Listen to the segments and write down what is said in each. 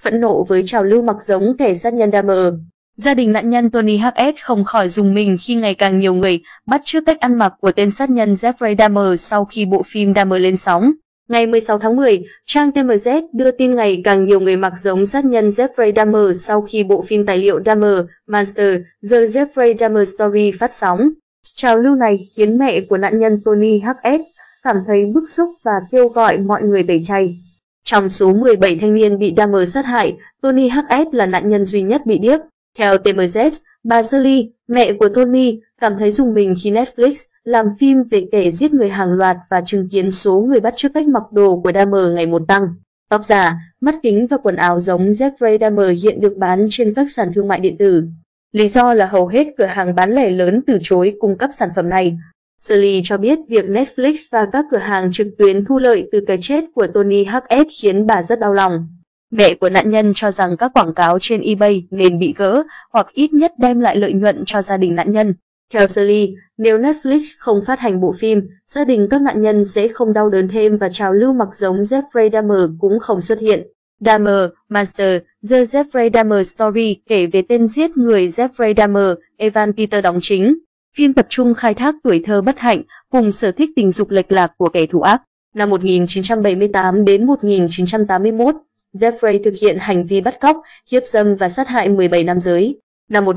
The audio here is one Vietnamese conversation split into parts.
phẫn nộ với trào lưu mặc giống kẻ sát nhân Dahmer. Gia đình nạn nhân Tony H.S. không khỏi rùng mình khi ngày càng nhiều người bắt chước cách ăn mặc của tên sát nhân Jeffrey Dahmer sau khi bộ phim Dahmer lên sóng. Ngày 16 tháng 10, trang TMZ đưa tin ngày càng nhiều người mặc giống sát nhân Jeffrey Dahmer sau khi bộ phim tài liệu Dahmer, Monster, The Jeffrey Dahmer Story phát sóng. Trào lưu này khiến mẹ của nạn nhân Tony H.S. cảm thấy bức xúc và kêu gọi mọi người tẩy chay. Trong số 17 thanh niên bị Dahmer sát hại, Tony H.S. là nạn nhân duy nhất bị điếc. Theo TMZ, bà Shirley, mẹ của Tony, cảm thấy rùng mình khi Netflix làm phim về kẻ giết người hàng loạt và chứng kiến số người bắt chước cách mặc đồ của Dahmer ngày một tăng. Tóc giả, mắt kính và quần áo giống Jeffrey Dahmer hiện được bán trên các sàn thương mại điện tử. Lý do là hầu hết cửa hàng bán lẻ lớn từ chối cung cấp sản phẩm này. Shirley cho biết việc Netflix và các cửa hàng trực tuyến thu lợi từ cái chết của Tony H.S. khiến bà rất đau lòng. Mẹ của nạn nhân cho rằng các quảng cáo trên eBay nên bị gỡ hoặc ít nhất đem lại lợi nhuận cho gia đình nạn nhân. Theo Shirley, nếu Netflix không phát hành bộ phim, gia đình các nạn nhân sẽ không đau đớn thêm và trào lưu mặc giống Jeffrey Dahmer cũng không xuất hiện. Dahmer, Monster, The Jeffrey Dahmer Story kể về tên giết người Jeffrey Dahmer, Evan Peters đóng chính. Phim tập trung khai thác tuổi thơ bất hạnh cùng sở thích tình dục lệch lạc của kẻ thù ác. Năm 1978 đến 1981, Jeffrey thực hiện hành vi bắt cóc, hiếp dâm và sát hại 17 nam giới. Năm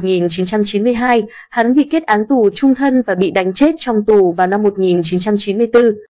1992, hắn bị kết án tù chung thân và bị đánh chết trong tù vào năm 1994.